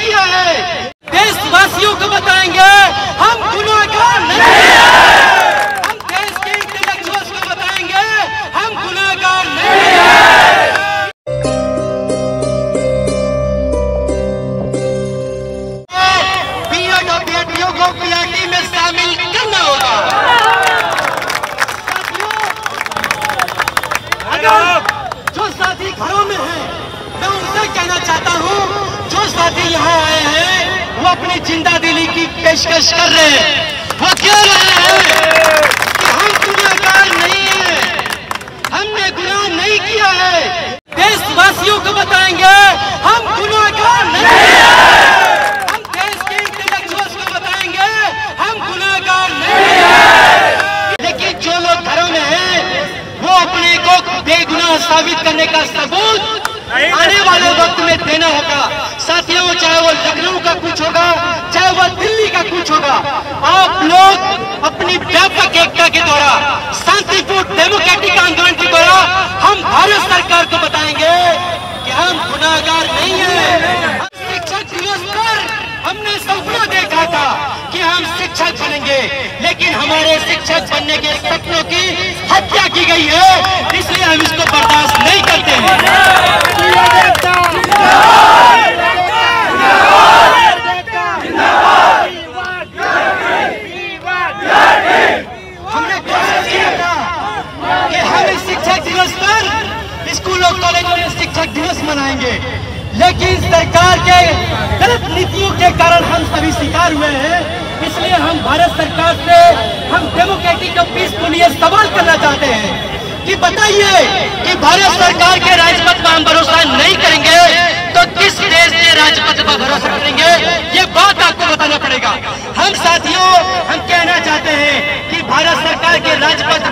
किया है। देशवासियों को बताएंगे हम गुनाहगार नहीं हैं। हम देश के इंटेलेक्चुअल्स को बताएंगे हम गुनाहगार नहीं हैं। बीएड और बेटियों को पीआरटी में शामिल करना होगा। अगर जो साथी घरों में हैं, मैं उनसे कहना चाहता हूँ, जो साथी यहाँ आए हैं वो अपनी जिंदा दिली की पेशकश कर रहे हैं। वो कह रहे हैं कि हम गुनाहगार नहीं हैं, हमने गुनाह नहीं किया है। देशवासियों को बताएंगे हम गुनाहगार नहीं हैं। हम देश के इंटेलेक्चुअल्स को बताएंगे हम गुनाहगार नहीं हैं। लेकिन जो लोग घरों में हैं वो अपने को बेगुनाह साबित करने का सबूत आने वाले वक्त में देना होगा। साथियों, चाहे वो लखनऊ का कुछ होगा, चाहे वो दिल्ली का कुछ होगा, आप लोग अपनी व्यापक एकता के द्वारा, शांतिपूर्ण डेमोक्रेटिक आंदोलन के द्वारा हम भारत सरकार को बताएंगे कि हम गुनाहगार नहीं हैं। शिक्षक दिवस पर हमने सपना देखा था कि हम शिक्षक बनेंगे, लेकिन हमारे शिक्षक बनने के सपनों की हत्या की गई है, इसलिए हम इसको बर्दाश्त नहीं करते हैं। हमने कोशिश किया था कि हम इस शिक्षक दिवस पर स्कूलों कॉलेजों में शिक्षक दिवस मनाएंगे, लेकिन सरकार के गलत नीतियों के कारण हम सभी शिकार हुए हैं। इसलिए हम भारत सरकार से हम डेमोक्रेटिक और पीसफुल ये सवाल करना चाहते हैं कि बताइए कि भारत सरकार के राजपथ पर हम भरोसा नहीं करेंगे तो किस देश के राजपथ पर भरोसा करेंगे, ये बात आपको बताना पड़ेगा। हम साथियों, हम कहना चाहते हैं कि भारत सरकार के राजपथ